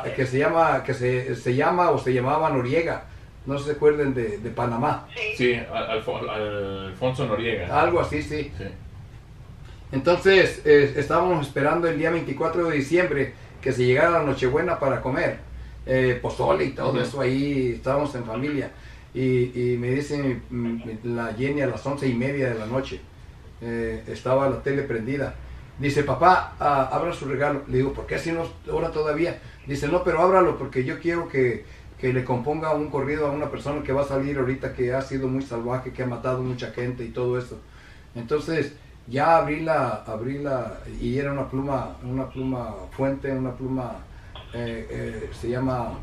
llamaba Noriega, no se acuerden de Panamá, Sí, Alfonso Noriega. algo así, sí. Sí. Entonces estábamos esperando el día 24 de diciembre que se llegara la Nochebuena para comer pozole y todo eso, ahí estábamos en familia y me dice la Jenny a las 11:30 de la noche, estaba la tele prendida, dice, papá, abra su regalo. Le digo, ¿por qué así no ahora todavía? Dice, no, pero ábralo porque yo quiero que le componga un corrido a una persona que va a salir ahorita, que ha sido muy salvaje, que ha matado mucha gente y todo eso. Entonces ya abrí la y era una pluma fuente, una pluma se llama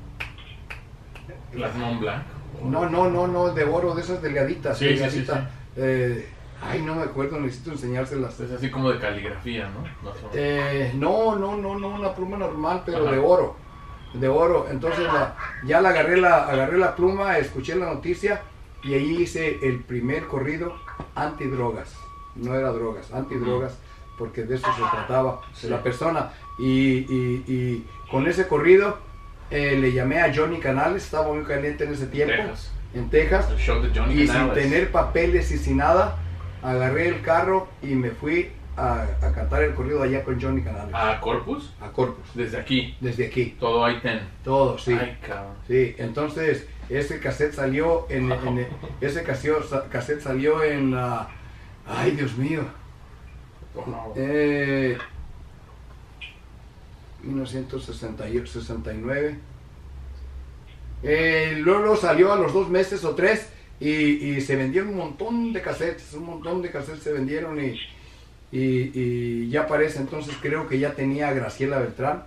Las Mont Blanc. no, de oro, de esas delgaditas. Sí. Ay, no me acuerdo, necesito enseñárselas. Es así como de caligrafía, ¿no? No, No, una pluma normal, pero Ajá. de oro. Entonces ya agarré la pluma, escuché la noticia y ahí hice el primer corrido antidrogas. No era drogas, antidrogas, porque de eso se trataba, Sí. de la persona. Y con ese corrido le llamé a Johnny Canales, estaba muy caliente en ese tiempo, en Texas, El show de Johnny y Canales. sin tener papeles y sin nada, agarré el carro y me fui a cantar el corrido allá con Johnny Canales, ¿A Corpus? a Corpus, Desde aquí. desde aquí, Todo hay 10. todo, sí. Ay, cabrón. Sí, entonces ese cassette salió en ay, Dios mío. Wow. 1969. Luego salió a los 2 meses o 3 y se vendieron un montón de cassettes se vendieron y ya para ese entonces creo que ya tenía a Graciela Beltrán.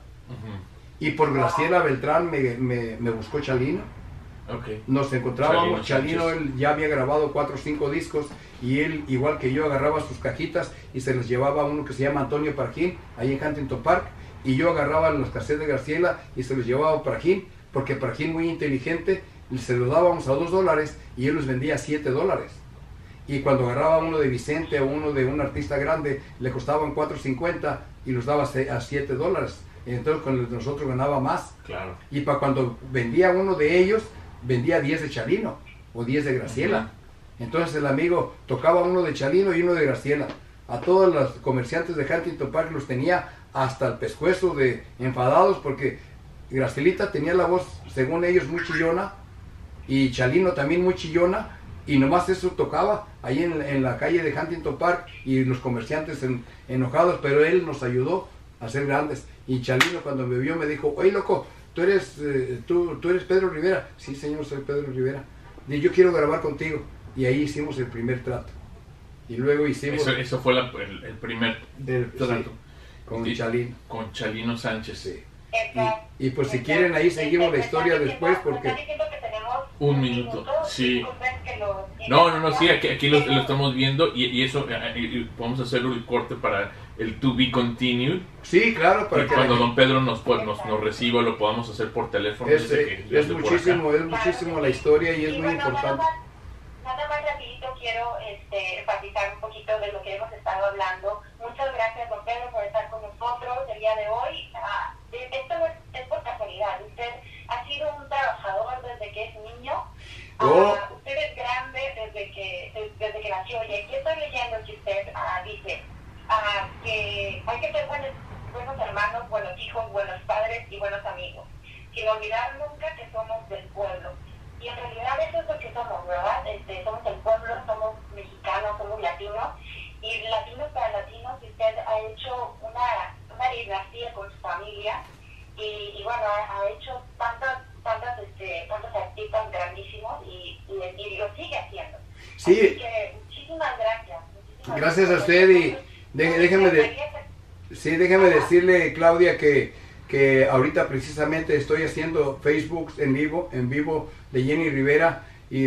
Y por Graciela Beltrán me buscó Chalino. Okay. Nos encontrábamos, Chalino Sánchez. él ya había grabado 4 o 5 discos y él, igual que yo, agarraba sus cajitas y se los llevaba a uno que se llama Antonio Parajín, ahí en Huntington Park, y yo agarraba los cassettes de Graciela y se los llevaba a Parajín, porque Parajín, muy inteligente, se los dábamos a $2 y él los vendía a $7. Y cuando agarraba uno de Vicente o uno de un artista grande, le costaban $4.50 y los daba a $7. Entonces con nosotros ganaba más. Claro. Y para cuando vendía uno de ellos, vendía 10 de Chalino o 10 de Graciela. Entonces el amigo tocaba uno de Chalino y uno de Graciela. A todos los comerciantes de Huntington Park los tenía hasta el pescuezo de enfadados porque Gracielita tenía la voz, según ellos, muy chillona y Chalino también muy chillona, y nomás eso tocaba ahí en la calle de Huntington Park y los comerciantes enojados, pero él nos ayudó a ser grandes. Y Chalino cuando me vio me dijo: oye loco, tú eres Pedro Rivera. Sí señor, soy Pedro Rivera. Y yo quiero grabar contigo. Y ahí hicimos el primer trato. Y luego hicimos... Eso fue el primer trato. Sí, con Chalino. Con Chalino Sánchez. Sí. Y pues si quieren ahí seguimos la historia después porque... Un minuto, sí. No, sí, aquí lo estamos viendo y eso, vamos a hacer el corte para el To Be Continued. Sí, claro, para y que cuando don Pedro nos reciba lo podamos hacer por teléfono. Es muchísimo la historia y es muy importante. Nada más rapidito quiero enfatizar un poquito de lo que hemos estado hablando. Muchas gracias, don Pedro, por estar con nosotros el día de hoy. Esto no es por casualidad. Usted ha sido un trabajador desde que es niño. Usted es grande desde que nació. Y aquí estoy leyendo que usted dice que hay que ser buenos hermanos, buenos hijos, buenos padres y buenos amigos. Sin olvidar nunca que somos del pueblo. Y en realidad eso es lo que somos, ¿verdad? Somos el pueblo, somos mexicanos, somos latinos. Y latinos para latinos, usted ha hecho una dinastía con su familia. Y bueno, ha hecho tantos artistas grandísimos y lo sigue haciendo. Sí. Así que muchísimas gracias. Gracias a usted y déjeme decirle, Claudia, que ahorita precisamente estoy haciendo Facebook en vivo de Jenny Rivera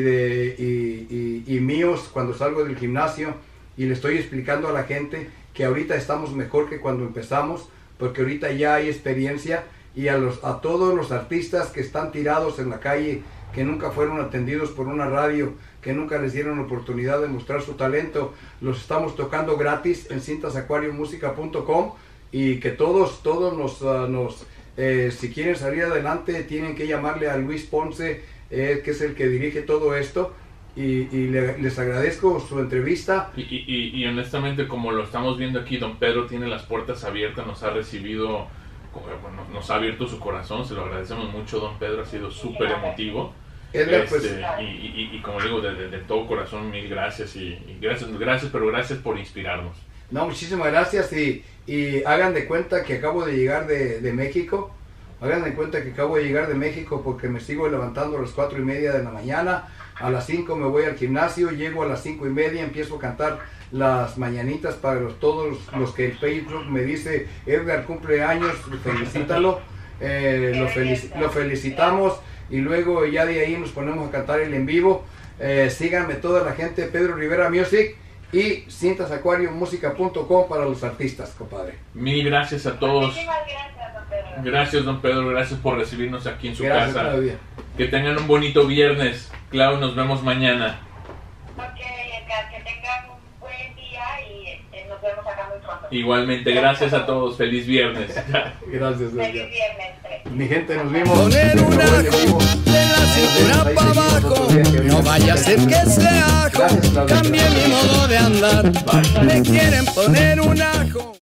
y míos cuando salgo del gimnasio, y le estoy explicando a la gente que ahorita estamos mejor que cuando empezamos, porque ahorita ya hay experiencia, y a todos los artistas que están tirados en la calle, que nunca fueron atendidos por una radio, que nunca les dieron oportunidad de mostrar su talento, los estamos tocando gratis en cintasacuariomusica.com, y que todos si quieren salir adelante tienen que llamarle a Luis Ponce, que es el que dirige todo esto, y les agradezco su entrevista. Y honestamente, como lo estamos viendo aquí, don Pedro tiene las puertas abiertas, nos ha recibido, bueno, nos ha abierto su corazón, se lo agradecemos mucho, don Pedro, ha sido súper emotivo. Y como digo, de todo corazón, mil gracias, y gracias por inspirarnos. No, muchísimas gracias, y hagan de cuenta que acabo de llegar de México. Hagan de cuenta que acabo de llegar de México porque me sigo levantando a las 4:30 de la mañana. A las 5 me voy al gimnasio, llego a las 5:30, empiezo a cantar las mañanitas para todos los que en Facebook me dice: Edgar cumpleaños, felicítalo. Lo felicitamos y luego ya de ahí nos ponemos a cantar el en vivo. Síganme toda la gente, Pedro Rivera Music y cintasacuariomusica.com para los artistas, compadre. Mil gracias a todos. Muchísimas gracias, don Pedro. Gracias, don Pedro, gracias por recibirnos aquí en su casa. Claudia. Que tengan un bonito viernes. Clau, nos vemos mañana. Ok, Edgar, que tengan un buen día y nos vemos acá muy pronto. Igualmente, gracias a todos. Feliz viernes. Gracias, Feliz viernes. mi gente, nos vimos. Poner un ajo de la cintura para abajo, no vaya a ser que ese ajo cambie mi modo de andar. Me quieren poner un ajo.